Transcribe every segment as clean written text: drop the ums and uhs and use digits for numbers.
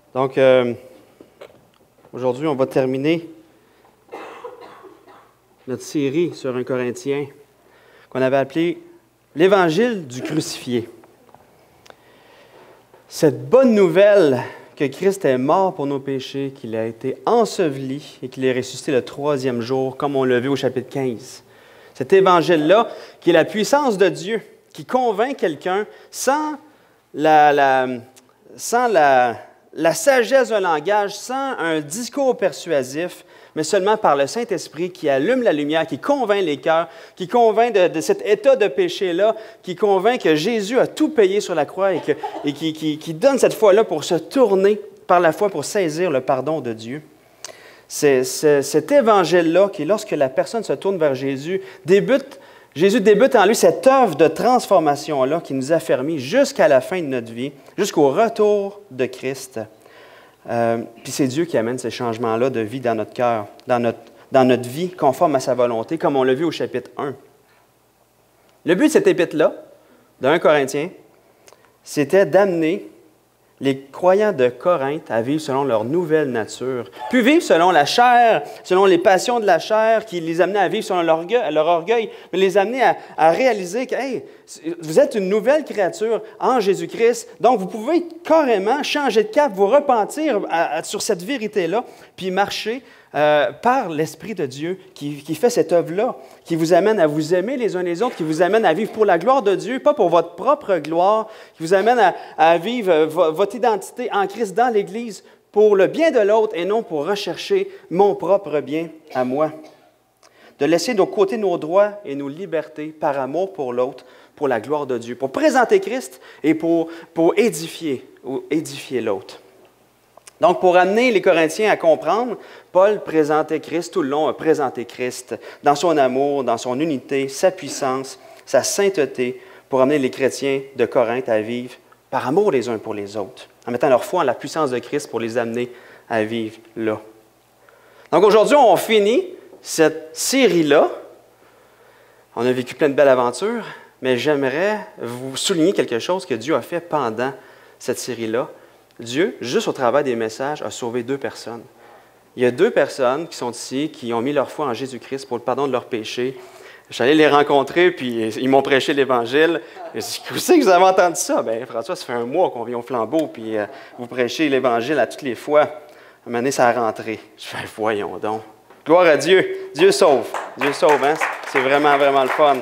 Donc, aujourd'hui, on va terminer notre série sur 1 Corinthiens qu'on avait appelée « L'Évangile du crucifié ». Cette bonne nouvelle que Christ est mort pour nos péchés, qu'il a été enseveli et qu'il est ressuscité le troisième jour, comme on l'a vu au chapitre 15. Cet évangile-là, qui est la puissance de Dieu, qui convainc quelqu'un sans la sagesse d'un langage, sans un discours persuasif, mais seulement par le Saint-Esprit qui allume la lumière, qui convainc les cœurs, qui convainc de cet état de péché-là, qui convainc que Jésus a tout payé sur la croix et qui donne cette foi-là pour se tourner par la foi pour saisir le pardon de Dieu. C'est cet évangile-là qui, lorsque la personne se tourne vers Jésus, Jésus débute en lui cette œuvre de transformation-là qui nous affermit jusqu'à la fin de notre vie, jusqu'au retour de Christ. Puis c'est Dieu qui amène ces changements-là de vie dans notre cœur, dans notre vie, conforme à sa volonté, comme on l'a vu au chapitre 1. Le but de cet épître-là, de 1 Corinthiens, c'était d'amener les croyants de Corinthe à vivre selon leur nouvelle nature, puis vivre selon la chair, selon les passions de la chair qui les amenaient à vivre selon leur orgueil, mais les amener à réaliser que hey, vous êtes une nouvelle créature en Jésus-Christ, donc vous pouvez carrément changer de cap, vous repentir sur cette vérité-là, puis marcher par l'Esprit de Dieu qui fait cette œuvre-là, qui vous amène à vous aimer les uns les autres, qui vous amène à vivre pour la gloire de Dieu, pas pour votre propre gloire, qui vous amène à vivre votre identité en Christ dans l'Église pour le bien de l'autre et non pour rechercher mon propre bien à moi. De laisser de côté nos droits et nos libertés par amour pour l'autre, pour la gloire de Dieu, pour présenter Christ et pour édifier l'autre. Donc, pour amener les Corinthiens à comprendre, Paul présentait Christ tout le long, a présenté Christ dans son amour, dans son unité, sa puissance, sa sainteté, pour amener les chrétiens de Corinthe à vivre par amour les uns pour les autres, en mettant leur foi en la puissance de Christ pour les amener à vivre là. Donc, aujourd'hui, on finit cette série-là. On a vécu plein de belles aventures, mais j'aimerais vous souligner quelque chose que Dieu a fait pendant cette série-là. Dieu, juste au travers des messages, a sauvé 2 personnes. Il y a 2 personnes qui sont ici, qui ont mis leur foi en Jésus-Christ pour le pardon de leurs péchés. Je suis allé les rencontrer, puis ils m'ont prêché l'Évangile. Où c'est que vous avez entendu ça? Bien, François, ça fait 1 mois qu'on vient au flambeau, puis vous prêchez l'Évangile à toutes les fois. À un moment donné, ça a rentré. Je fais, voyons donc. Gloire à Dieu. Dieu sauve. Dieu sauve, hein? C'est vraiment, vraiment le fun.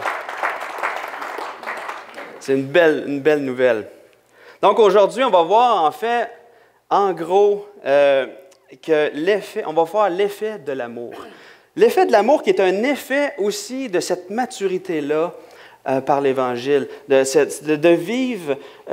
C'est une belle nouvelle. Donc, aujourd'hui, on va voir, en fait, en gros, on va voir l'effet de l'amour. L'effet de l'amour qui est un effet aussi de cette maturité-là par l'Évangile, de vivre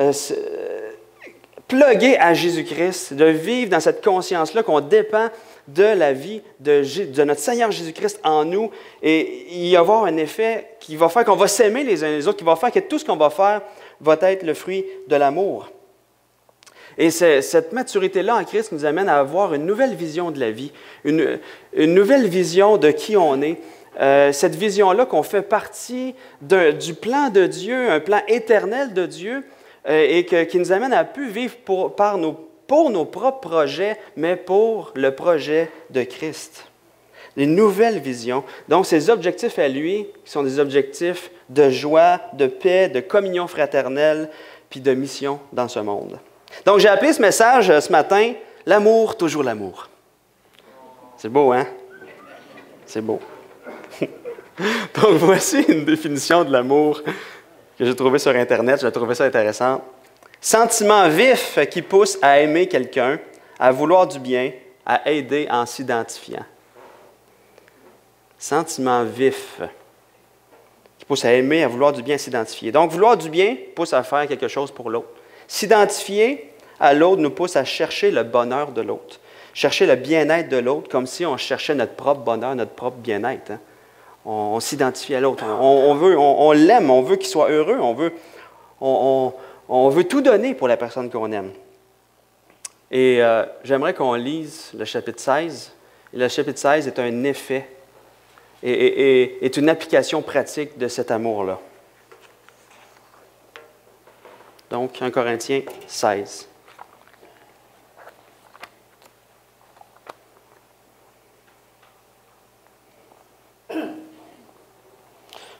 plugué à Jésus-Christ, de vivre dans cette conscience-là qu'on dépend de la vie de notre Seigneur Jésus-Christ en nous. Et il va y avoir un effet qui va faire qu'on va s'aimer les uns les autres, qui va faire que tout ce qu'on va faire va être le fruit de l'amour. Et cette maturité-là en Christ nous amène à avoir une nouvelle vision de la vie, une nouvelle vision de qui on est. Cette vision-là qu'on fait partie du plan de Dieu, un plan éternel de Dieu, et qui nous amène à plus vivre pour nos propres projets, mais pour le projet de Christ. Une nouvelle vision. Donc, ces objectifs à lui, qui sont des objectifs de joie, de paix, de communion fraternelle, puis de mission dans ce monde. Donc, j'ai appelé ce message ce matin « L'amour, toujours l'amour ». C'est beau, hein? C'est beau. Donc, voici une définition de l'amour que j'ai trouvée sur Internet. J'ai trouvé ça intéressant. Sentiment vif qui pousse à aimer quelqu'un, à vouloir du bien, à aider en s'identifiant. Sentiment vif qui pousse à aimer, à vouloir du bien, à s'identifier. Donc, vouloir du bien pousse à faire quelque chose pour l'autre. S'identifier à l'autre nous pousse à chercher le bonheur de l'autre, chercher le bien-être de l'autre comme si on cherchait notre propre bonheur, notre propre bien-être. Hein? On s'identifie à l'autre. On l'aime, on veut qu'il soit heureux, on veut tout donner pour la personne qu'on aime. Et j'aimerais qu'on lise le chapitre 16. Et le chapitre 16 est un effet et est une application pratique de cet amour-là. Donc, 1 Corinthiens 16.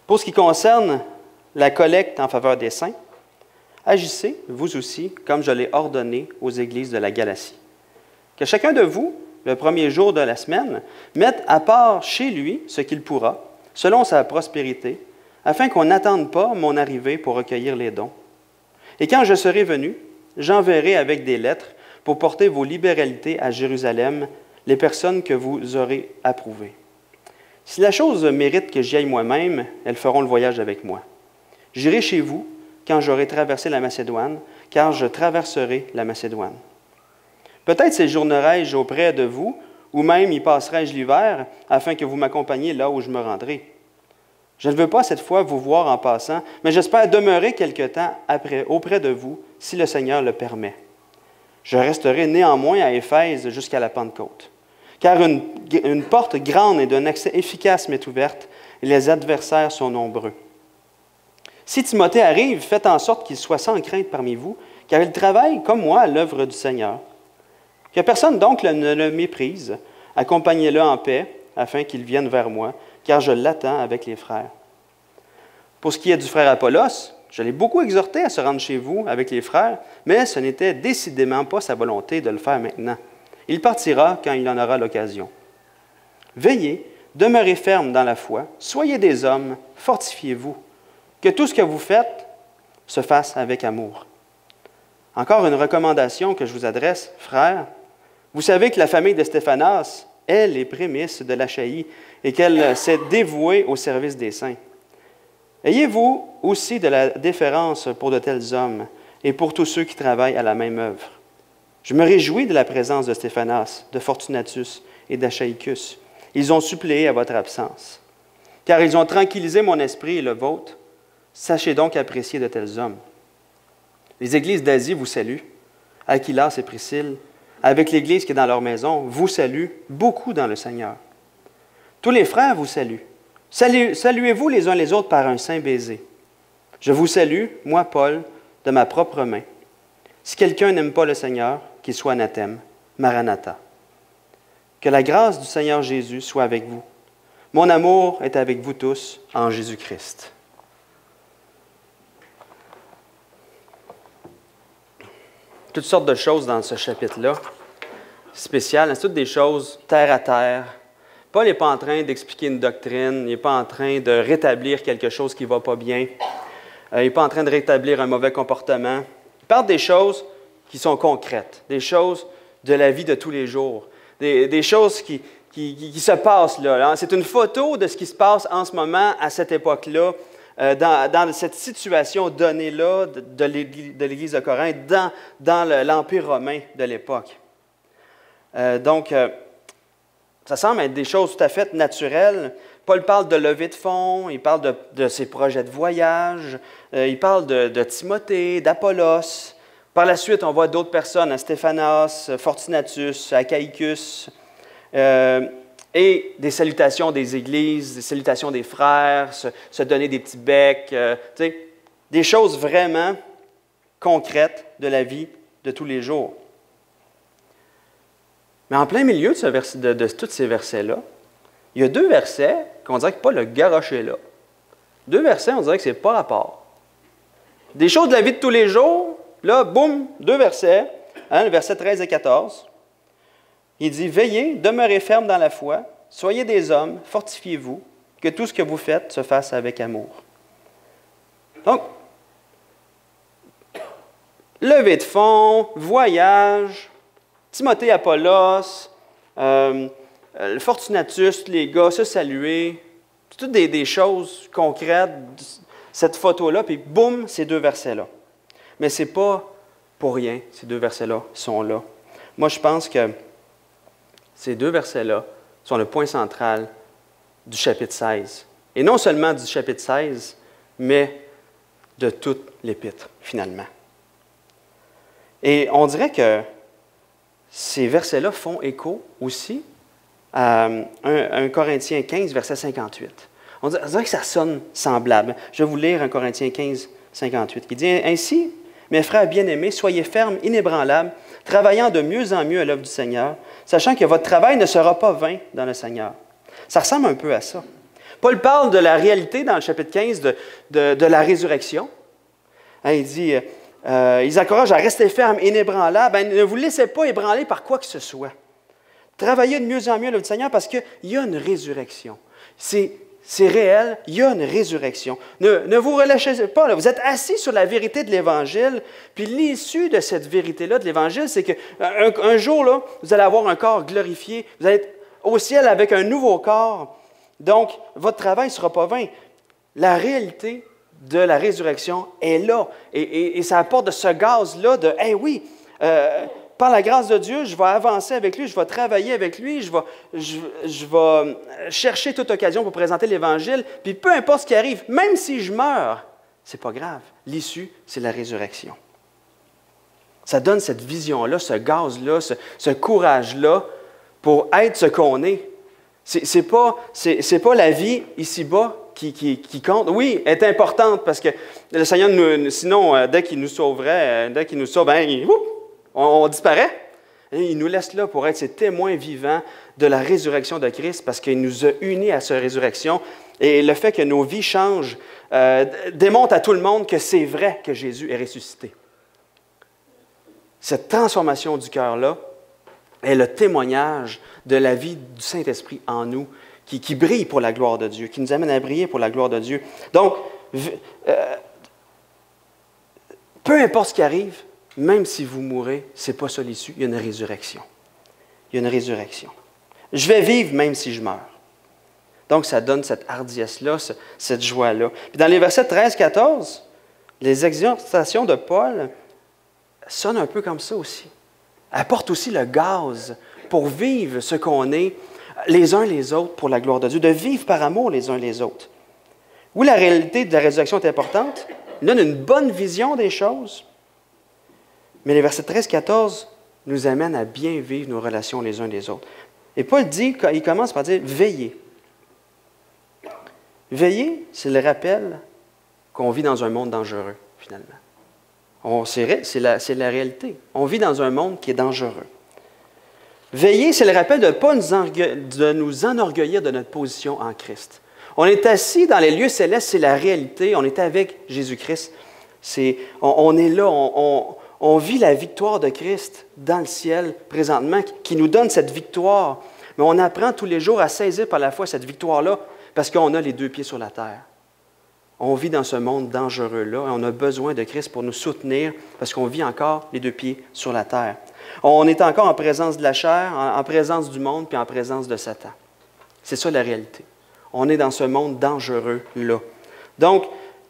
Pour ce qui concerne la collecte en faveur des saints, agissez, vous aussi, comme je l'ai ordonné aux églises de la Galatie. Que chacun de vous, le premier jour de la semaine, mette à part chez lui ce qu'il pourra, selon sa prospérité, afin qu'on n'attende pas mon arrivée pour recueillir les dons. Et quand je serai venu, j'enverrai avec des lettres pour porter vos libéralités à Jérusalem, les personnes que vous aurez approuvées. Si la chose mérite que j'y aille moi-même, elles feront le voyage avec moi. J'irai chez vous quand j'aurai traversé la Macédoine, car je traverserai la Macédoine. Peut-être séjournerai-je auprès de vous, ou même y passerai-je l'hiver, afin que vous m'accompagniez là où je me rendrai. Je ne veux pas cette fois vous voir en passant, mais j'espère demeurer quelque temps auprès de vous, si le Seigneur le permet. Je resterai néanmoins à Éphèse jusqu'à la Pentecôte. Car une porte grande et d'un accès efficace m'est ouverte, et les adversaires sont nombreux. Si Timothée arrive, faites en sorte qu'il soit sans crainte parmi vous, car il travaille comme moi à l'œuvre du Seigneur. Que personne donc ne le méprise, accompagnez-le en paix, afin qu'il vienne vers moi, car je l'attends avec les frères. Pour ce qui est du frère Apollos, je l'ai beaucoup exhorté à se rendre chez vous avec les frères, mais ce n'était décidément pas sa volonté de le faire maintenant. Il partira quand il en aura l'occasion. Veillez, demeurez fermes dans la foi, soyez des hommes, fortifiez-vous. Que tout ce que vous faites se fasse avec amour. Encore une recommandation que je vous adresse, frères. Vous savez que la famille de Stéphanas est les prémices de l'Achaïe et qu'elle s'est dévouée au service des saints. Ayez-vous aussi de la déférence pour de tels hommes et pour tous ceux qui travaillent à la même œuvre. Je me réjouis de la présence de Stéphanas, de Fortunatus et d'Achaïcus. Ils ont suppléé à votre absence. Car ils ont tranquillisé mon esprit et le vôtre. Sachez donc apprécier de tels hommes. Les églises d'Asie vous saluent. Aquilas et Priscille, avec l'Église qui est dans leur maison, vous saluent beaucoup dans le Seigneur. Tous les frères vous saluent. Saluez-vous les uns les autres par un saint baiser. Je vous salue, moi, Paul, de ma propre main. Si quelqu'un n'aime pas le Seigneur, qu'il soit anathème. Maranatha. Que la grâce du Seigneur Jésus soit avec vous. Mon amour est avec vous tous en Jésus-Christ. Toutes sortes de choses dans ce chapitre-là, spéciales, c'est toutes des choses terre à terre. Paul n'est pas en train d'expliquer une doctrine, il n'est pas en train de rétablir quelque chose qui ne va pas bien, il n'est pas en train de rétablir un mauvais comportement. Il parle des choses qui sont concrètes, des choses de la vie de tous les jours, des choses qui se passent là. C'est une photo de ce qui se passe en ce moment, à cette époque-là, dans cette situation donnée-là de l'Église de Corinthe, dans l'Empire romain de l'époque. Donc, ça semble être des choses tout à fait naturelles. Paul parle de levée de fonds, il parle de ses projets de voyage, il parle de Timothée, d'Apollos. Par la suite, on voit d'autres personnes, Stéphanas, Fortunatus, Achaïcus, et des salutations des églises, des salutations des frères, se donner des petits becs, des choses vraiment concrètes de la vie de tous les jours. Mais en plein milieu de tous ces versets-là, il y a deux versets qu'on dirait que Paul a garoché là. Deux versets, on dirait que ce n'est pas rapport. Des choses de la vie de tous les jours, là, boum, deux versets, le verset 13 et 14. Il dit, « Veillez, demeurez fermes dans la foi, soyez des hommes, fortifiez-vous, que tout ce que vous faites se fasse avec amour. » Donc, levée de fonds, voyage, Timothée, Apollos, Fortunatus, les gars, se saluer, c'est toutes des choses concrètes, cette photo-là, puis boum, ces deux versets-là. Mais ce n'est pas pour rien, ces deux versets-là sont là. Moi, je pense que ces deux versets-là sont le point central du chapitre 16. Et non seulement du chapitre 16, mais de toute l'Épître, finalement. Et on dirait que ces versets-là font écho aussi à 1 Corinthiens 15, verset 58. On dirait que ça sonne semblable. Je vais vous lire 1 Corinthiens 15, 58, qui dit « Ainsi, mes frères bien-aimés, soyez fermes, inébranlables, travaillant de mieux en mieux à l'œuvre du Seigneur, sachant que votre travail ne sera pas vain dans le Seigneur. » Ça ressemble un peu à ça. Paul parle de la réalité dans le chapitre 15 de la résurrection. Hein, il dit, ils encouragent à rester ferme, inébranlable. Ne vous laissez pas ébranler par quoi que ce soit. Travaillez de mieux en mieux le Seigneur parce qu'il y a une résurrection. C'est réel, il y a une résurrection. Ne vous relâchez pas, là. Vous êtes assis sur la vérité de l'Évangile, puis l'issue de cette vérité-là de l'Évangile, c'est qu'un jour, là, vous allez avoir un corps glorifié, vous allez être au ciel avec un nouveau corps. Donc, votre travail ne sera pas vain. La réalité de la résurrection est là, et ça apporte de ce gaz-là de « Hey oui, par la grâce de Dieu, je vais avancer avec lui, je vais travailler avec lui, je vais chercher toute occasion pour présenter l'Évangile. Puis peu importe ce qui arrive, même si je meurs, ce n'est pas grave. L'issue, c'est la résurrection. Ça donne cette vision-là, ce gaz-là, ce courage-là pour être ce qu'on est. C'est pas la vie ici-bas qui compte. Oui, elle est importante parce que le Seigneur, sinon, dès qu'il nous sauverait, dès qu'il nous sauve, on disparaît. Et il nous laisse là pour être ces témoins vivants de la résurrection de Christ parce qu'il nous a unis à sa résurrection. Et le fait que nos vies changent démontre à tout le monde que c'est vrai que Jésus est ressuscité. Cette transformation du cœur-là est le témoignage de la vie du Saint-Esprit en nous qui brille pour la gloire de Dieu, qui nous amène à briller pour la gloire de Dieu. Donc, peu importe ce qui arrive, même si vous mourrez, ce n'est pas ça l'issue, il y a une résurrection. Il y a une résurrection. Je vais vivre même si je meurs. Donc, ça donne cette hardiesse-là, cette joie-là. Puis dans les versets 13-14, les exhortations de Paul sonnent un peu comme ça aussi. Apportent aussi le gaz pour vivre ce qu'on est les uns les autres pour la gloire de Dieu, de vivre par amour les uns les autres. Oui, la réalité de la résurrection est importante, il donne une bonne vision des choses. Mais les versets 13-14 nous amènent à bien vivre nos relations les uns les autres. Et Paul dit, il commence par dire « veillez ». Veiller, c'est le rappel qu'on vit dans un monde dangereux, finalement. C'est la réalité. On vit dans un monde qui est dangereux. Veiller, c'est le rappel de ne pas nous enorgueillir de notre position en Christ. On est assis dans les lieux célestes, c'est la réalité. On est avec Jésus-Christ. On est là, on vit la victoire de Christ dans le ciel présentement, qui nous donne cette victoire. Mais on apprend tous les jours à saisir par la foi cette victoire-là parce qu'on a les deux pieds sur la terre. On vit dans ce monde dangereux-là et on a besoin de Christ pour nous soutenir parce qu'on vit encore les deux pieds sur la terre. On est encore en présence de la chair, en présence du monde puis en présence de Satan. C'est ça la réalité. On est dans ce monde dangereux-là. Donc,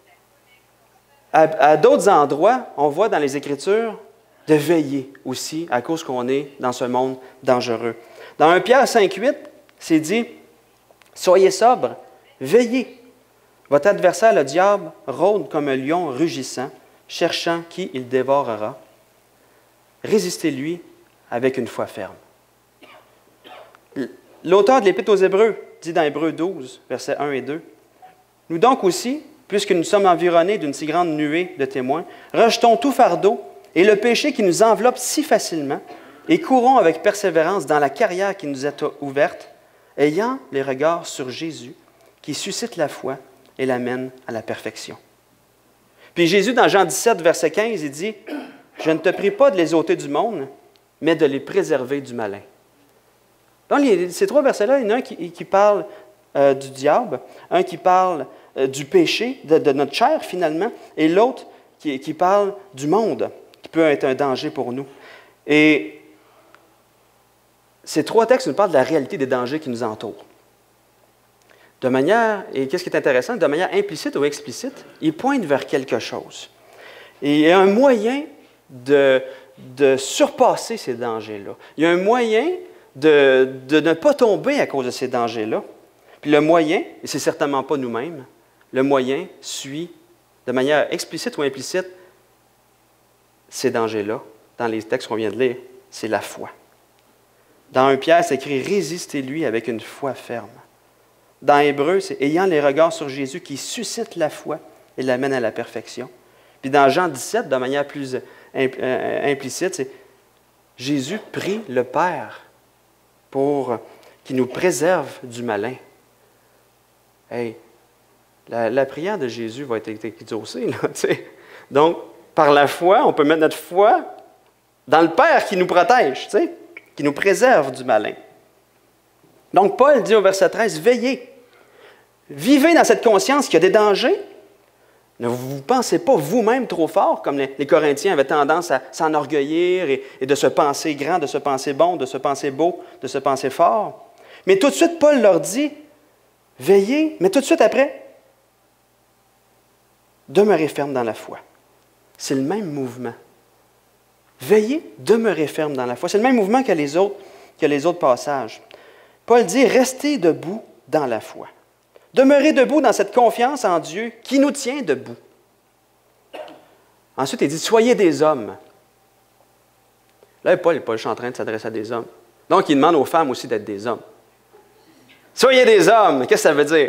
à d'autres endroits, on voit dans les Écritures de veiller aussi à cause qu'on est dans ce monde dangereux. Dans 1 Pierre 5,8, c'est dit « Soyez sobres, veillez. Votre adversaire, le diable, rôde comme un lion rugissant, cherchant qui il dévorera. Résistez-lui avec une foi ferme. » L'auteur de l'Épître aux Hébreux dit dans Hébreux 12, versets 1 et 2, « Nous donc aussi, puisque nous sommes environnés d'une si grande nuée de témoins, rejetons tout fardeau et le péché qui nous enveloppe si facilement, et courons avec persévérance dans la carrière qui nous est ouverte, ayant les regards sur Jésus, qui suscite la foi et l'amène à la perfection. » Puis Jésus, dans Jean 17, verset 15, il dit, « Je ne te prie pas de les ôter du monde, mais de les préserver du malin. » Dans ces trois versets-là, il y en a un qui parle du diable, un qui parle du péché, de notre chair finalement, et l'autre qui parle du monde, qui peut être un danger pour nous. Et ces trois textes nous parlent de la réalité des dangers qui nous entourent. De manière, et qu'est-ce qui est intéressant, de manière implicite ou explicite, ils pointent vers quelque chose. Et il y a un moyen de surpasser ces dangers-là. Il y a un moyen de ne pas tomber à cause de ces dangers-là. Puis le moyen, et ce n'est certainement pas nous-mêmes, le moyen suit de manière explicite ou implicite ces dangers-là. Dans les textes qu'on vient de lire, c'est la foi. Dans 1 Pierre, c'est écrit « Résistez-lui avec une foi ferme ». Dans Hébreux, c'est « Ayant les regards sur Jésus qui suscite la foi et l'amène à la perfection ». Puis dans Jean 17, de manière plus implicite, c'est « Jésus prie le Père pour qu'il nous préserve du malin ». hey, la prière de Jésus va être exaucée. Là, t'sais. Donc, par la foi, on peut mettre notre foi dans le Père qui nous protège, t'sais, qui nous préserve du malin. Donc, Paul dit au verset 13, « Veillez, vivez dans cette conscience qu'il y a des dangers. Ne vous pensez pas vous-même trop fort, comme les Corinthiens avaient tendance à s'enorgueillir et de se penser grand, de se penser bon, de se penser beau, de se penser fort. Mais tout de suite, Paul leur dit, « Veillez, mais tout de suite après, demeurez ferme dans la foi. » C'est le même mouvement. Veillez, demeurez ferme dans la foi. C'est le même mouvement que les autres passages. Paul dit, restez debout dans la foi. Demeurez debout dans cette confiance en Dieu qui nous tient debout. Ensuite, il dit, soyez des hommes. Là, Paul n'est pas juste en train de s'adresser à des hommes. Donc, il demande aux femmes aussi d'être des hommes. Soyez des hommes. Qu'est-ce que ça veut dire?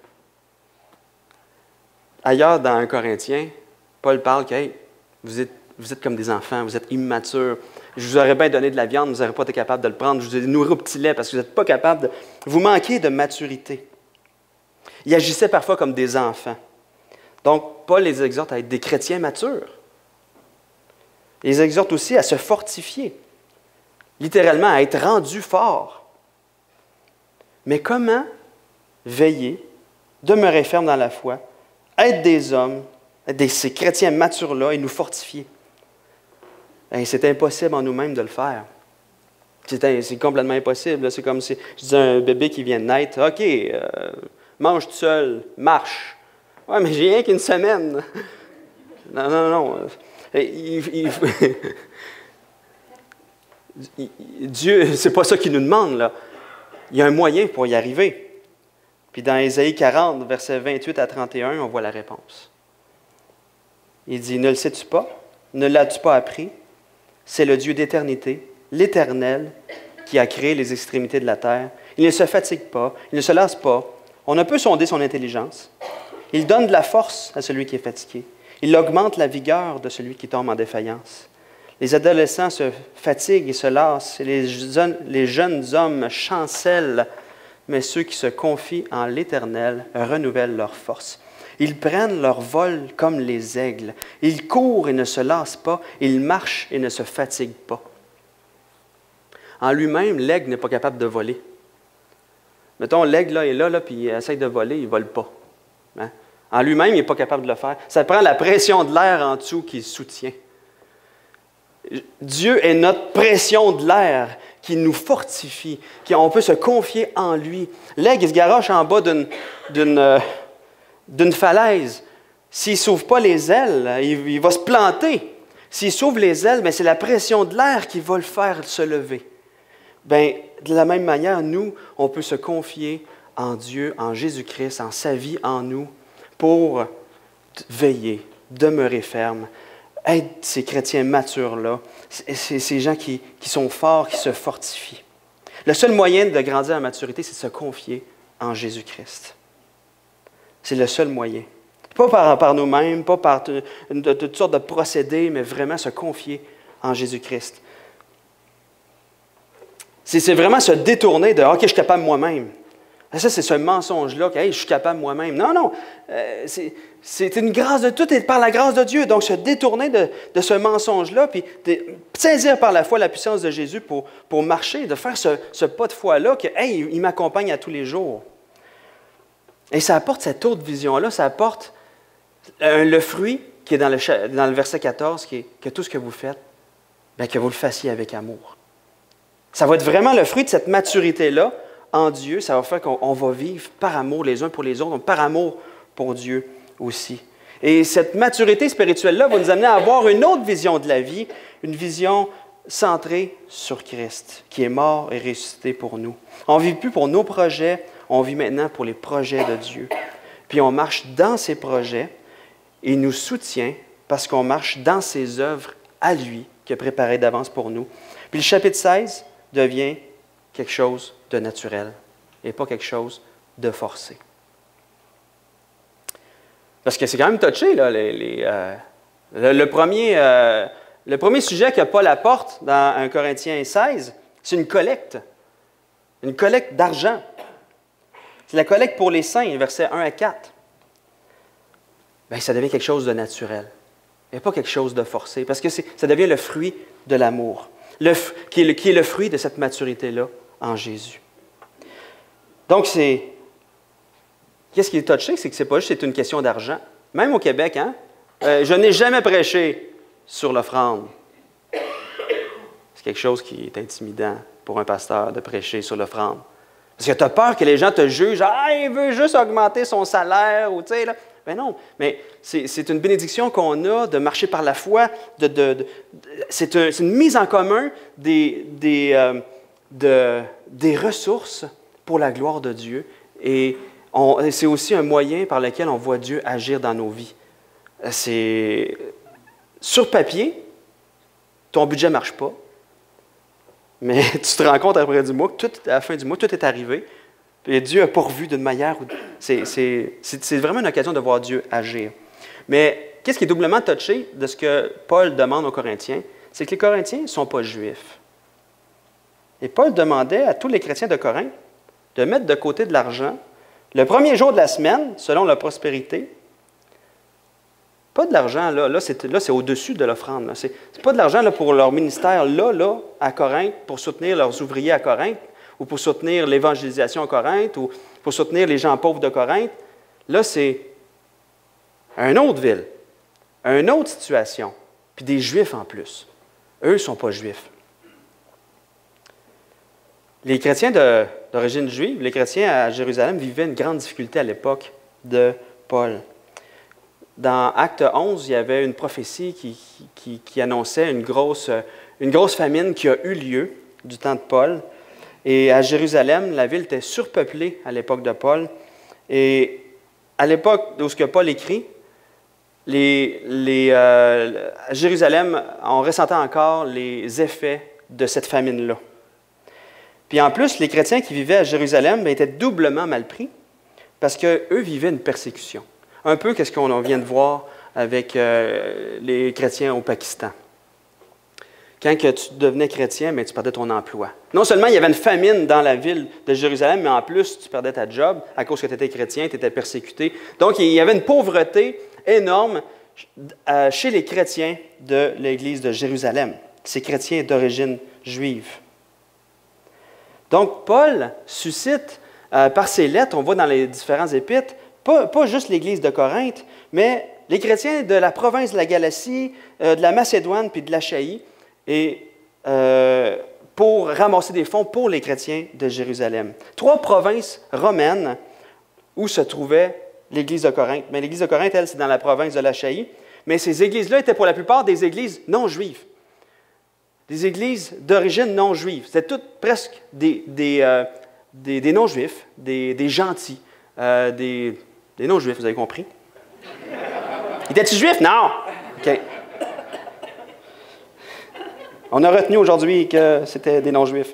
Ailleurs, dans 1 Corinthiens, Paul parle que hey, vous êtes comme des enfants, vous êtes immatures. Je vous aurais bien donné de la viande, vous n'aurez pas été capable de le prendre. Je vous ai nourri au petit lait parce que vous n'êtes pas capable de... Vous manquez de maturité. Ils agissaient parfois comme des enfants. Donc, Paul les exhorte à être des chrétiens matures. Il les exhorte aussi à se fortifier, littéralement à être rendus forts. Mais comment veiller, demeurer ferme dans la foi, être des hommes, ces chrétiens matures-là et nous fortifier? Et c'est impossible en nous-mêmes de le faire. C'est complètement impossible. C'est comme si je disais à un bébé qui vient de naître, « OK, mange tout seul, marche. » « Oui, mais j'ai rien qu'une semaine. » Non. Dieu, c'est pas ça qu'il nous demande, là. Il y a un moyen pour y arriver. Puis dans Ésaïe 40, versets 28 à 31, on voit la réponse. Il dit, « Ne le sais-tu pas? Ne l'as-tu pas appris? C'est le Dieu d'éternité, l'Éternel, qui a créé les extrémités de la terre. Il ne se fatigue pas, il ne se lasse pas. On ne peut sonder son intelligence. Il donne de la force à celui qui est fatigué. Il augmente la vigueur de celui qui tombe en défaillance. Les adolescents se fatiguent et se lassent, et les jeunes hommes chancellent, mais ceux qui se confient en l'Éternel renouvellent leur force. Ils prennent leur vol comme les aigles. Ils courent et ne se lassent pas. Ils marchent et ne se fatiguent pas. » En lui-même, l'aigle n'est pas capable de voler. Mettons, l'aigle là, est là, puis il essaie de voler, il ne vole pas. Hein? En lui-même, il n'est pas capable de le faire. Ça prend la pression de l'air en dessous qui le soutient. Dieu est notre pression de l'air qui nous fortifie, on peut se confier en lui. L'aigle, il se garoche en bas d'une falaise. S'il ne s'ouvre pas les ailes, il va se planter. S'il s'ouvre les ailes, bien, c'est la pression de l'air qui va le faire se lever. Bien, de la même manière, nous, on peut se confier en Dieu, en Jésus-Christ, en sa vie, en nous, pour veiller, demeurer ferme, être ces chrétiens matures-là, ces gens qui sont forts, qui se fortifient. Le seul moyen de grandir en maturité, c'est de se confier en Jésus-Christ. C'est le seul moyen. Pas par nous-mêmes, pas par toutes sortes de procédés, mais vraiment se confier en Jésus-Christ. C'est vraiment se détourner de « OK, je suis capable moi-même ». Ça, c'est ce mensonge-là que hey, « je suis capable moi-même ». Non, c'est une grâce de tout et par la grâce de Dieu. Donc, se détourner de ce mensonge-là, puis de saisir par la foi la puissance de Jésus pour marcher, de faire ce pas de foi-là que « hey, il m'accompagne à tous les jours ». Et ça apporte cette autre vision-là, ça apporte le fruit qui est dans le verset 14, qui est que tout ce que vous faites, bien, que vous le fassiez avec amour. Ça va être vraiment le fruit de cette maturité-là en Dieu. Ça va faire qu'on va vivre par amour les uns pour les autres, par amour pour Dieu aussi. Et cette maturité spirituelle-là va nous amener à avoir une autre vision de la vie, une vision centrée sur Christ, qui est mort et ressuscité pour nous. On ne vit plus pour nos projets, on vit maintenant pour les projets de Dieu. Puis on marche dans ses projets et il nous soutient parce qu'on marche dans ses œuvres à lui, qu'il a préparées d'avance pour nous. Puis le chapitre 16 devient quelque chose de naturel et pas quelque chose de forcé. Parce que c'est quand même touché, là, le premier sujet que Paul apporte dans 1 Corinthiens 16, c'est une collecte d'argent. C'est la collecte pour les saints, versets 1 à 4. Bien, ça devient quelque chose de naturel. Il n'y a pas quelque chose de forcé, parce que ça devient le fruit de l'amour, qui est le fruit de cette maturité-là en Jésus. Donc, qu'est-ce qui est touché? C'est que ce n'est pas juste une question d'argent. Même au Québec, hein? Je n'ai jamais prêché sur l'offrande. C'est quelque chose qui est intimidant pour un pasteur de prêcher sur l'offrande. Parce que tu as peur que les gens te jugent. « Ah, il veut juste augmenter son salaire. » ou tu sais, là. Ben non, mais c'est une bénédiction qu'on a de marcher par la foi. C'est une mise en commun des ressources pour la gloire de Dieu. Et c'est aussi un moyen par lequel on voit Dieu agir dans nos vies. Sur papier, ton budget ne marche pas, mais tu te rends compte après du mois que à la fin du mois, tout est arrivé. Et Dieu a pourvu d'une manière où c'est vraiment une occasion de voir Dieu agir. Mais qu'est-ce qui est doublement touché de ce que Paul demande aux Corinthiens? C'est que les Corinthiens ne sont pas juifs. Et Paul demandait à tous les chrétiens de Corinthe de mettre de côté de l'argent le premier jour de la semaine, selon la prospérité. Pas de l'argent, là c'est au-dessus de l'offrande. Ce n'est pas de l'argent là, pour leur ministère, là, à Corinthe, pour soutenir leurs ouvriers à Corinthe, ou pour soutenir l'évangélisation à Corinthe, ou pour soutenir les gens pauvres de Corinthe. Là, c'est une autre ville, une autre situation, puis des Juifs en plus. Eux ne sont pas Juifs. Les chrétiens d'origine juive, les chrétiens à Jérusalem vivaient une grande difficulté à l'époque de Paul. Dans Acte 11, il y avait une prophétie qui annonçait une grosse famine qui a eu lieu du temps de Paul. Et à Jérusalem, la ville était surpeuplée à l'époque de Paul. Et à l'époque où Paul écrit, à Jérusalem, on ressentait encore les effets de cette famine-là. Puis en plus, les chrétiens qui vivaient à Jérusalem étaient doublement mal pris parce qu'eux vivaient une persécution. Un peu qu'est-ce qu'on vient de voir avec les chrétiens au Pakistan. Quand que tu devenais chrétien, mais tu perdais ton emploi. Non seulement il y avait une famine dans la ville de Jérusalem, mais en plus, tu perdais ta job à cause que tu étais chrétien, tu étais persécuté. Donc, il y avait une pauvreté énorme chez les chrétiens de l'Église de Jérusalem, ces chrétiens d'origine juive. Donc, Paul suscite, par ses lettres, on voit dans les différents épîtres, pas juste l'Église de Corinthe, mais les chrétiens de la province de la Galatie, de la Macédoine puis de l'Achaïe, et pour ramasser des fonds pour les chrétiens de Jérusalem. 3 provinces romaines où se trouvait l'Église de Corinthe. Mais l'Église de Corinthe, elle, c'est dans la province de l'Achaïe. Mais ces églises-là étaient pour la plupart des églises non juives. Des églises d'origine non juive. C'était toutes presque des non-juifs, des gentils, des non-juifs, vous avez compris? Étais-tu juif? Non! OK. On a retenu aujourd'hui que c'était des non-juifs.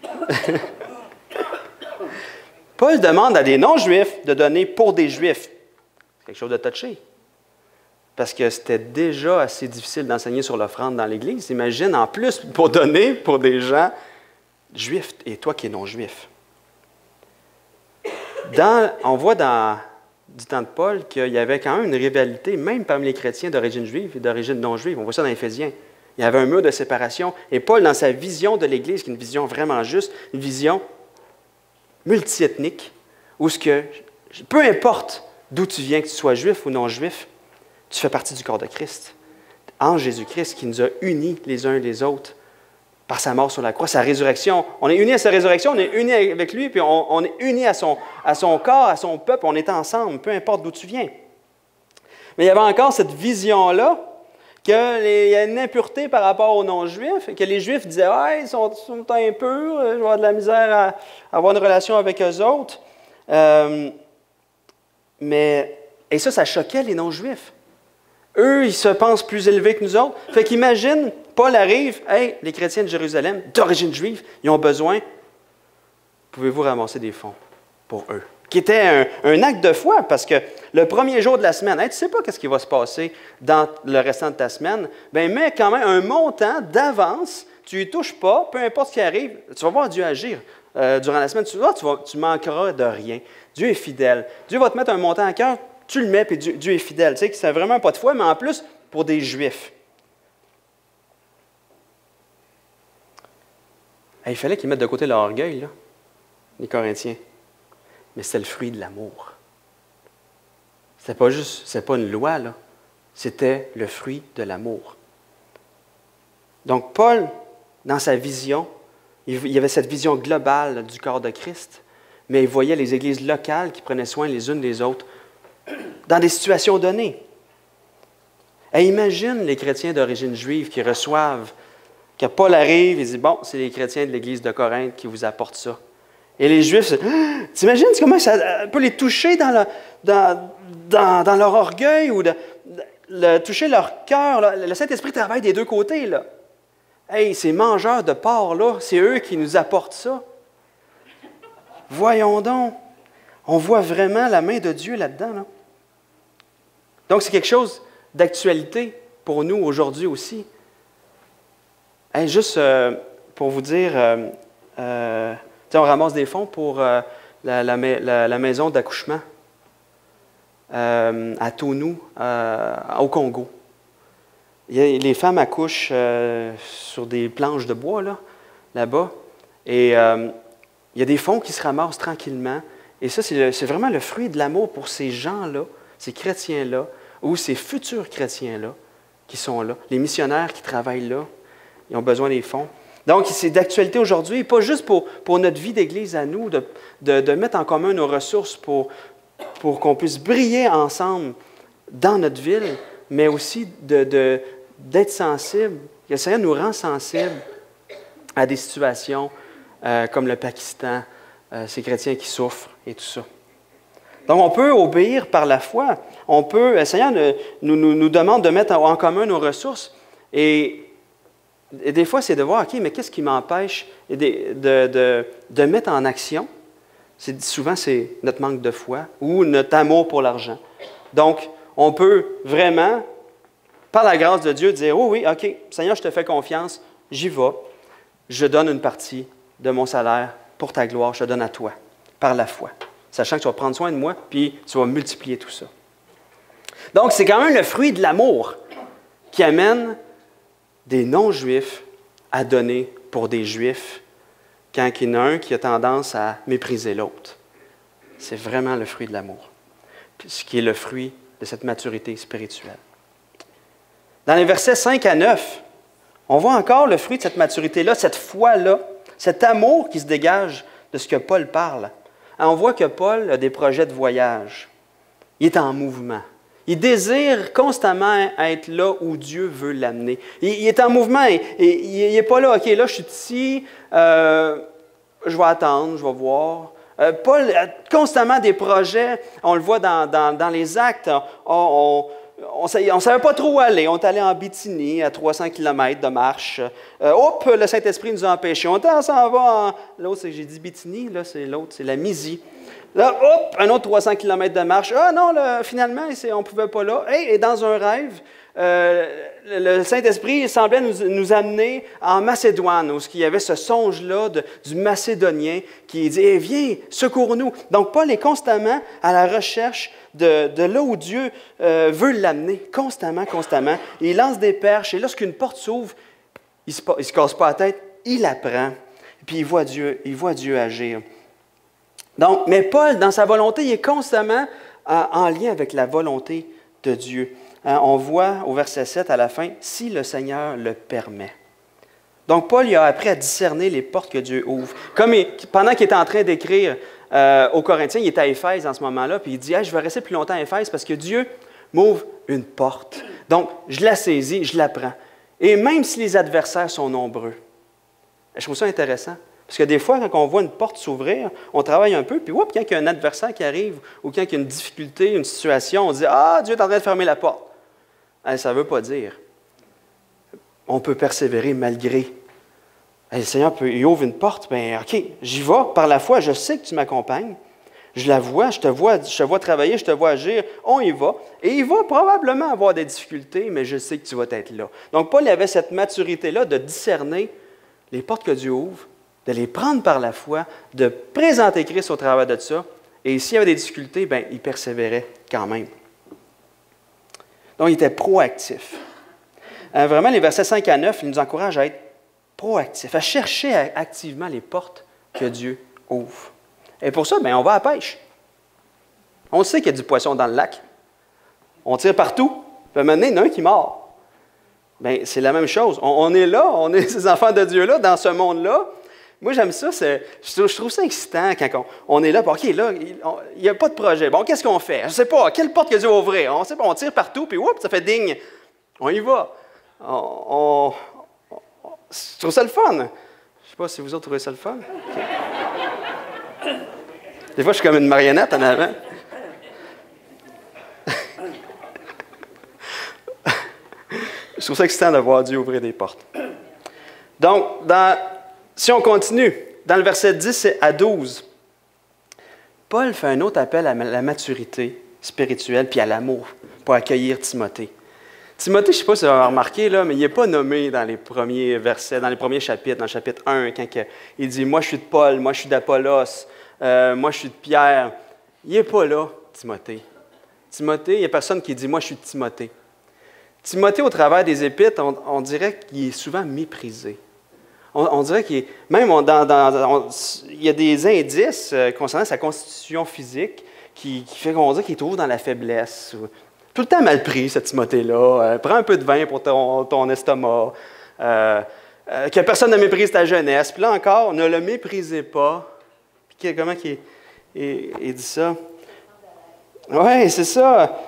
Paul demande à des non-juifs de donner pour des juifs. C'est quelque chose de touché. Parce que c'était déjà assez difficile d'enseigner sur l'offrande dans l'Église. Imagine, en plus, pour donner pour des gens juifs, et toi qui es non-juif. On voit du temps de Paul qu'il y avait quand même une rivalité, même parmi les chrétiens d'origine juive et d'origine non-juive. On voit ça dans Éphésiens. Il y avait un mur de séparation. Et Paul, dans sa vision de l'Église, qui est une vision vraiment juste, une vision multiethnique, où peu importe d'où tu viens, que tu sois juif ou non-juif, tu fais partie du corps de Christ. En Jésus-Christ, qui nous a unis les uns et les autres par sa mort sur la croix, sa résurrection. On est unis à sa résurrection, on est unis avec lui, puis on est unis à son corps, à son peuple, on est ensemble, peu importe d'où tu viens. Mais il y avait encore cette vision-là, qu'il y a une impureté par rapport aux non-juifs, et que les juifs disaient « Ah, ils sont impurs, je vais avoir de la misère à avoir une relation avec eux autres. » Et ça choquait les non-juifs. Eux, ils se pensent plus élevés que nous autres. Fait qu'imagine, Paul arrive, « Hey, les chrétiens de Jérusalem, d'origine juive, ils ont besoin, pouvez-vous ramasser des fonds pour eux? » Qui était un acte de foi, parce que le premier jour de la semaine, hey, tu ne sais pas ce qui va se passer dans le restant de ta semaine, bien, mets quand même un montant d'avance tu y touches pas, peu importe ce qui arrive, tu vas voir Dieu agir. Durant la semaine, tu manqueras de rien. Dieu est fidèle. Dieu va te mettre un montant à cœur, tu le mets, puis Dieu est fidèle. Tu sais que c'est vraiment un pas de foi, mais en plus, pour des Juifs. Il fallait qu'ils mettent de côté leur orgueil, là, les Corinthiens. Mais c'était le fruit de l'amour. C'était pas une loi, là. C'était le fruit de l'amour. Donc, Paul, dans sa vision, il y avait cette vision globale là, du corps de Christ, mais il voyait les églises locales qui prenaient soin les unes des autres dans des situations données. Et imagine les chrétiens d'origine juive qui reçoivent, que Paul arrive et dit « Bon, c'est les chrétiens de l'église de Corinthe qui vous apportent ça. » Et les Juifs, t'imagines comment ça peut les toucher dans leur orgueil ou toucher leur cœur. Là. Le Saint-Esprit travaille des deux côtés. Là. Hey, ces mangeurs de porc-là, c'est eux qui nous apportent ça. Voyons donc. On voit vraiment la main de Dieu là-dedans. Là. Donc, c'est quelque chose d'actualité pour nous aujourd'hui aussi. Hey, juste pour vous dire, on ramasse des fonds pour la maison d'accouchement à Tonou, au Congo. Les femmes accouchent sur des planches de bois là-bas. Et il y a des fonds qui se ramassent tranquillement. Et ça, c'est vraiment le fruit de l'amour pour ces gens-là, ces chrétiens-là, ou ces futurs chrétiens-là qui sont là. Les missionnaires qui travaillent là, ils ont besoin des fonds. Donc, c'est d'actualité aujourd'hui, pas juste pour notre vie d'Église à nous, de mettre en commun nos ressources pour qu'on puisse briller ensemble dans notre ville, mais aussi d'être sensible. Que le Seigneur nous rend sensibles à des situations comme le Pakistan, ces chrétiens qui souffrent et tout ça. Donc, on peut obéir par la foi. Le Seigneur nous demande de mettre en commun nos ressources. Et des fois, c'est de voir, OK, mais qu'est-ce qui m'empêche de mettre en action? Souvent, c'est notre manque de foi ou notre amour pour l'argent. Donc, on peut vraiment, par la grâce de Dieu, dire, oh oui, OK, Seigneur, je te fais confiance, j'y vais. Je donne une partie de mon salaire pour ta gloire, je te donne à toi, par la foi. Sachant que tu vas prendre soin de moi, puis tu vas multiplier tout ça. Donc, c'est quand même le fruit de l'amour qui amène des non-juifs à donner pour des juifs quand il y en a un qui a tendance à mépriser l'autre. C'est vraiment le fruit de l'amour, ce qui est le fruit de cette maturité spirituelle. Dans les versets 5 à 9, on voit encore le fruit de cette maturité-là, cette foi-là, cet amour qui se dégage de ce que Paul parle. On voit que Paul a des projets de voyage. Il est en mouvement. Il désire constamment être là où Dieu veut l'amener. Il est en mouvement. Il n'est pas là, OK, là, je suis ici, je vais attendre, je vais voir. Paul a constamment des projets. On le voit dans les Actes. On ne savait pas trop où aller. On est allé en Bithynie, à 300 km de marche. Le Saint-Esprit nous a empêchés. On s'en va l'autre, j'ai dit Bithynie, là, c'est l'autre, c'est la Mysie. Là, un autre 300 km de marche. Ah non, là, finalement, on ne pouvait pas là. Et dans un rêve, le Saint-Esprit semblait nous amener en Macédoine, où il y avait ce songe-là du Macédonien qui dit hey, « Viens, secours-nous ». Donc, Paul est constamment à la recherche de là où Dieu veut l'amener, constamment. Et il lance des perches, et lorsqu'une porte s'ouvre, il ne se casse pas la tête, il la prend, puis il voit Dieu agir. Donc, mais Paul, dans sa volonté, il est constamment en lien avec la volonté de Dieu. On voit au verset 7 à la fin, « Si le Seigneur le permet ». Donc, Paul il a appris à discerner les portes que Dieu ouvre. Pendant qu'il était en train d'écrire aux Corinthiens, il était à Éphèse en ce moment-là, puis il dit hey, « Je vais rester plus longtemps à Éphèse parce que Dieu m'ouvre une porte. Donc, je la saisis, je la prends. Et même si les adversaires sont nombreux. » Je trouve ça intéressant. Parce que des fois, quand on voit une porte s'ouvrir, on travaille un peu, puis quand il y a un adversaire qui arrive, ou quand il y a une difficulté, une situation, on dit « Ah, Dieu est en train de fermer la porte. » Ça ne veut pas dire. On peut persévérer malgré. Le Seigneur il ouvre une porte, bien, OK, j'y vais par la foi, je sais que tu m'accompagnes. Je la vois, je te vois travailler, je te vois agir, on y va. Et il va probablement avoir des difficultés, mais je sais que tu vas être là. Donc, Paul avait cette maturité-là de discerner les portes que Dieu ouvre, de les prendre par la foi, de présenter Christ au travers de ça. Et s'il y avait des difficultés, bien, il persévérait quand même. Donc, il était proactif. Vraiment, les versets 5 à 9, il nous encourage à être proactifs, à chercher activement les portes que Dieu ouvre. Et pour ça, bien, on va à la pêche. On sait qu'il y a du poisson dans le lac. On tire partout. Puis maintenant, il y en a un qui mord. Bien, c'est la même chose. On est là, on est ces enfants de Dieu-là, dans ce monde-là. Moi, j'aime ça. Je trouve ça excitant quand on est là. OK, là, il n'y a pas de projet. Bon, qu'est-ce qu'on fait? Je ne sais pas. Quelle porte que Dieu va ouvrir? On ne sait pas. On tire partout, puis oups, ça fait ding. On y va. Je trouve ça le fun. Je ne sais pas si vous autres trouvez ça le fun. Okay. Des fois, je suis comme une marionnette en avant. Je trouve ça excitant de voir Dieu ouvrir des portes. Donc, si on continue, dans le verset 10 à 12, Paul fait un autre appel à la maturité spirituelle puis à l'amour pour accueillir Timothée. Timothée, je ne sais pas si vous avez remarqué, là, mais il n'est pas nommé dans les premiers versets, dans les premiers chapitres, dans le chapitre 1, quand il dit « Moi, je suis de Paul, moi, je suis d'Apollos, moi, je suis de Pierre ». Il n'est pas là, Timothée. Timothée, il n'y a personne qui dit « Moi, je suis de Timothée ». Timothée, au travers des Épîtres, on dirait qu'il est souvent méprisé. On dirait qu'il est... Même, il y a des indices concernant sa constitution physique qui fait qu'on dirait qu'il est toujours dans la faiblesse. Tout le temps mal pris, ce Timothée-là. Prends un peu de vin pour ton estomac. Que personne ne méprise ta jeunesse. Puis là encore, ne le méprisez pas. Puis comment il dit ça? Oui, c'est ça.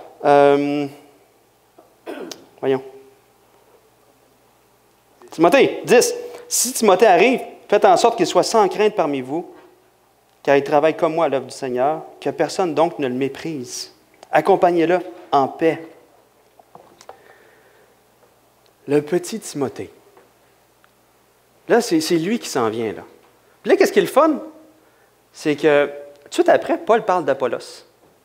Voyons. Timothée, 10. Si Timothée arrive, faites en sorte qu'il soit sans crainte parmi vous, car il travaille comme moi à l'œuvre du Seigneur, que personne donc ne le méprise. Accompagnez-le en paix. Le petit Timothée. Là, c'est lui qui s'en vient, là. Puis là, qu'est-ce qui est le fun? C'est que, tout de suite après, Paul parle d'Apollos.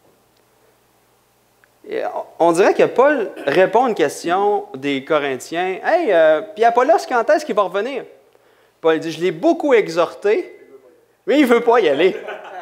Et on dirait que Paul répond à une question des Corinthiens. « Hey, puis Apollos, quand est-ce qu'il va revenir? » Paul dit « Je l'ai beaucoup exhorté, mais il ne veut pas y aller. »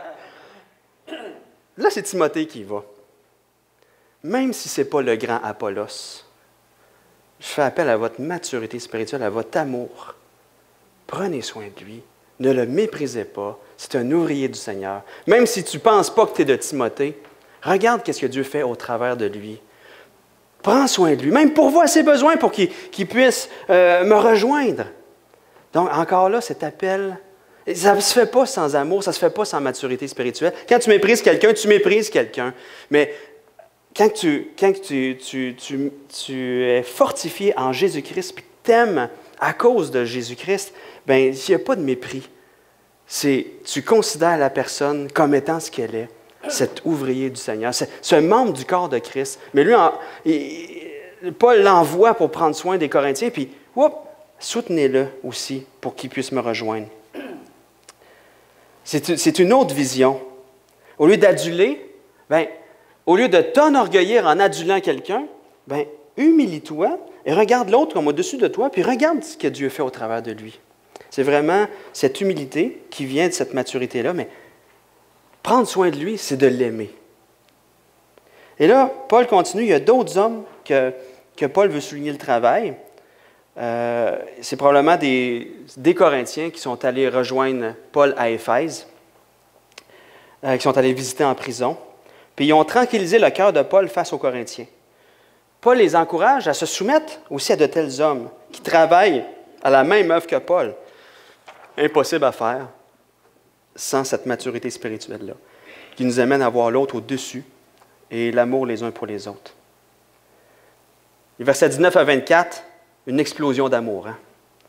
Là, c'est Timothée qui y va. Même si ce n'est pas le grand Apollos, je fais appel à votre maturité spirituelle, à votre amour. Prenez soin de lui. Ne le méprisez pas. C'est un ouvrier du Seigneur. Même si tu ne penses pas que tu es de Timothée, regarde ce que Dieu fait au travers de lui. Prends soin de lui, même pourvois ses besoins pour qu'il puisse me rejoindre. Donc, encore là, cet appel, ça ne se fait pas sans amour, ça ne se fait pas sans maturité spirituelle. Quand tu méprises quelqu'un, tu méprises quelqu'un. Mais quand tu es fortifié en Jésus-Christ, puis tu t'aimes à cause de Jésus-Christ, bien, il n'y a pas de mépris. Tu considères la personne comme étant ce qu'elle est. Cet ouvrier du Seigneur, c'est un membre du corps de Christ. Mais lui, Paul l'envoie pour prendre soin des Corinthiens, puis soutenez-le aussi pour qu'il puisse me rejoindre. C'est une autre vision. Au lieu d'aduler, au lieu de t'enorgueillir en adulant quelqu'un, humilie-toi et regarde l'autre comme au-dessus de toi, puis regarde ce que Dieu fait au travers de lui. C'est vraiment cette humilité qui vient de cette maturité-là, mais prendre soin de lui, c'est de l'aimer. Et là, Paul continue. Il y a d'autres hommes que Paul veut souligner le travail. C'est probablement des Corinthiens qui sont allés rejoindre Paul à Éphèse, qui sont allés visiter en prison. Puis ils ont tranquillisé le cœur de Paul face aux Corinthiens. Paul les encourage à se soumettre aussi à de tels hommes qui travaillent à la même œuvre que Paul. Impossible à faire sans cette maturité spirituelle-là, qui nous amène à voir l'autre au-dessus et l'amour les uns pour les autres. Les versets 19 à 24, une explosion d'amour. Hein?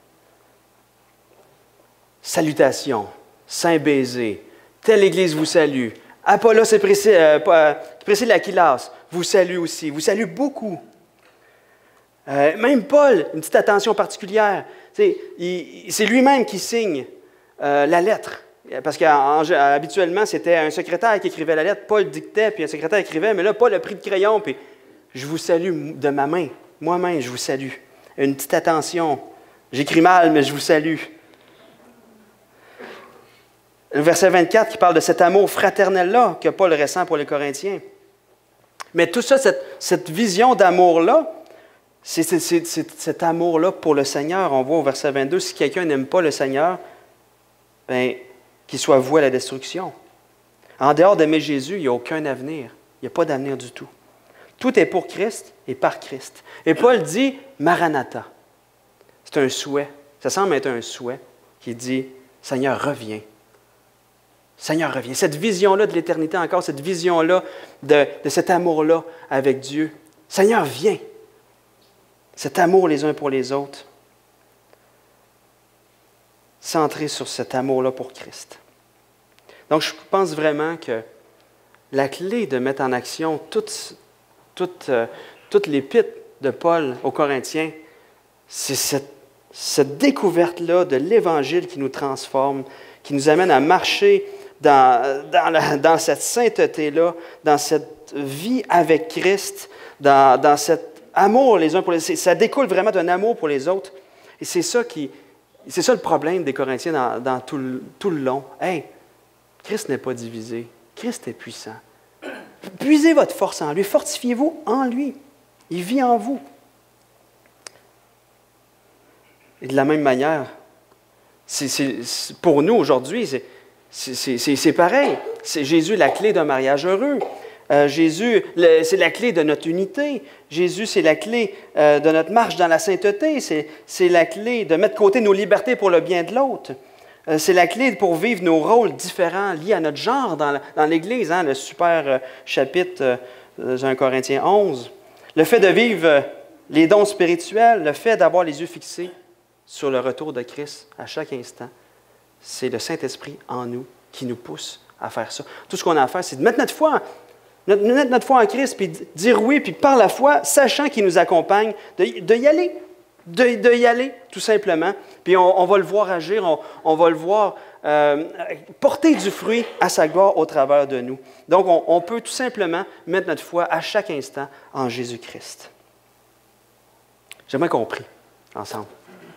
Salutations, saint baiser, telle Église vous salue, Apollos et Priscille Aquilas vous salue aussi, vous salue beaucoup. Même Paul, une petite attention particulière, c'est lui-même qui signe la lettre. Parce qu'habituellement, c'était un secrétaire qui écrivait la lettre. Paul dictait, puis un secrétaire écrivait. Mais là, Paul a pris le crayon, puis je vous salue de ma main. Moi-même, je vous salue. Une petite attention. J'écris mal, mais je vous salue. Le verset 24 qui parle de cet amour fraternel-là que Paul ressent pour les Corinthiens. Mais tout ça, cette vision d'amour-là, c'est cet amour-là pour le Seigneur. On voit au verset 22, si quelqu'un n'aime pas le Seigneur, bien, qu'il soit voué à la destruction. En dehors d'aimer Jésus, il n'y a aucun avenir. Il n'y a pas d'avenir du tout. Tout est pour Christ et par Christ. Et Paul dit « Maranatha ». C'est un souhait. Ça semble être un souhait qui dit « Seigneur, reviens ». Seigneur, reviens. Cette vision-là de l'éternité encore, cette vision-là de cet amour-là avec Dieu. Seigneur, viens. Cet amour les uns pour les autres. Centré sur cet amour-là pour Christ. Donc, je pense vraiment que la clé de mettre en action toute l'épître de Paul aux Corinthiens, c'est cette découverte-là de l'Évangile qui nous transforme, qui nous amène à marcher dans cette sainteté-là, dans cette vie avec Christ, dans cet amour les uns pour les autres. Ça découle vraiment d'un amour pour les autres. Et c'est ça le problème des Corinthiens dans tout le long. Hey, Christ n'est pas divisé. Christ est puissant. Puisez votre force en lui. Fortifiez-vous en lui. Il vit en vous. Et de la même manière, pour nous aujourd'hui, c'est pareil. C'est Jésus la clé d'un mariage heureux. Jésus, c'est la clé de notre unité. Jésus, c'est la clé de notre marche dans la sainteté. C'est la clé de mettre de côté nos libertés pour le bien de l'autre. C'est la clé pour vivre nos rôles différents liés à notre genre dans l'Église. Hein, le super chapitre de 1 Corinthiens 11. Le fait de vivre les dons spirituels, le fait d'avoir les yeux fixés sur le retour de Christ à chaque instant, c'est le Saint-Esprit en nous qui nous pousse à faire ça. Tout ce qu'on a à faire, c'est de mettre notre foi en Christ, puis de dire oui, puis par la foi, sachant qu'il nous accompagne, de y aller. De y aller, tout simplement. Puis on va le voir agir, on va le voir porter du fruit à sa gloire au travers de nous. Donc, on peut tout simplement mettre notre foi à chaque instant en Jésus-Christ. J'aimerais qu'on prie ensemble.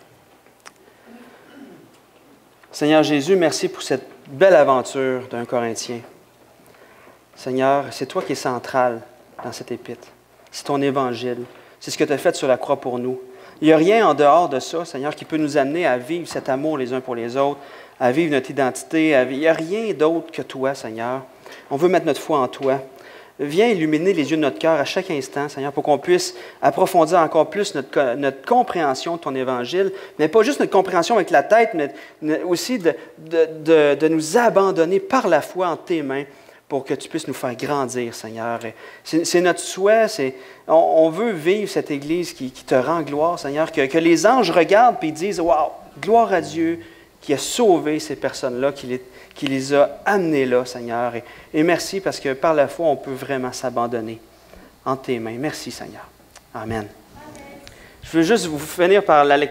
Seigneur Jésus, merci pour cette belle aventure d'un Corinthien. Seigneur, c'est toi qui es central dans cette épître. C'est ton évangile. C'est ce que tu as fait sur la croix pour nous. Il n'y a rien en dehors de ça, Seigneur, qui peut nous amener à vivre cet amour les uns pour les autres, à vivre notre identité. Il n'y a rien d'autre que toi, Seigneur. On veut mettre notre foi en toi. Viens illuminer les yeux de notre cœur à chaque instant, Seigneur, pour qu'on puisse approfondir encore plus notre compréhension de ton évangile, mais pas juste notre compréhension avec la tête, mais aussi de nous abandonner par la foi en tes mains pour que tu puisses nous faire grandir, Seigneur. C'est notre souhait, on veut vivre cette Église qui te rend gloire, Seigneur, que les anges regardent et disent « Wow, gloire à Dieu qui a sauvé ces personnes-là, qui les a amenées là, Seigneur. » Et merci parce que par la foi, on peut vraiment s'abandonner en tes mains. Merci, Seigneur. Amen. Je veux juste vous finir par la lecture.